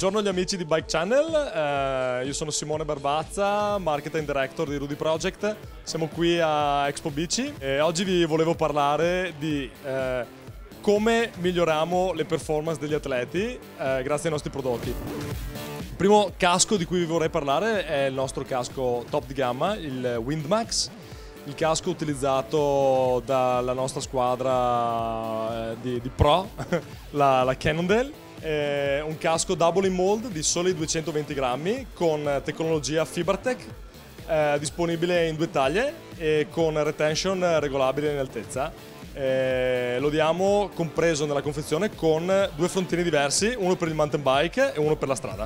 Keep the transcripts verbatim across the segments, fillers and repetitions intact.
Buongiorno agli amici di Bike Channel, eh, io sono Simone Barbazza, Marketing Director di Rudy Project. Siamo qui a Expo Bici e oggi vi volevo parlare di eh, come miglioriamo le performance degli atleti eh, grazie ai nostri prodotti. Il primo casco di cui vi vorrei parlare è il nostro casco top di gamma, il Windmax, il casco utilizzato dalla nostra squadra eh, di, di pro, la, la Cannondale. È un casco double in mold di soli duecentoventi grammi con tecnologia Fibertech, eh, disponibile in due taglie e con retention regolabile in altezza. Eh, lo diamo compreso nella confezione con due frontini diversi, uno per il mountain bike e uno per la strada.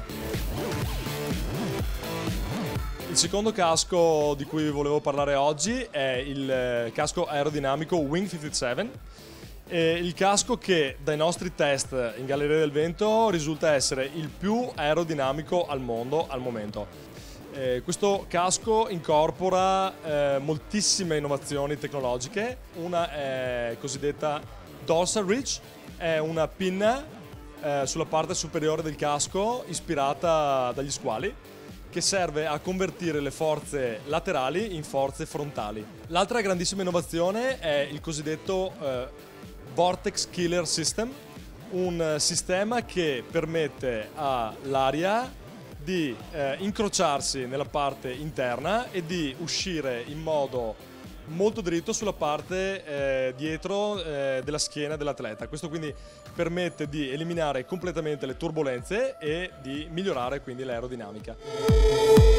Il secondo casco di cui vi volevo parlare oggi è il casco aerodinamico Wing cinquantasette. E il casco che dai nostri test in Galleria del Vento risulta essere il più aerodinamico al mondo al momento. Eh, questo casco incorpora eh, moltissime innovazioni tecnologiche. Una è cosiddetta Dorsal Ridge, è una pinna eh, sulla parte superiore del casco ispirata dagli squali, che serve a convertire le forze laterali in forze frontali. L'altra grandissima innovazione è il cosiddetto eh, Vortex Killer System, un sistema che permette all'aria di eh, incrociarsi nella parte interna e di uscire in modo molto dritto sulla parte eh, dietro eh, della schiena dell'atleta. Questo quindi permette di eliminare completamente le turbolenze e di migliorare quindi l'aerodinamica.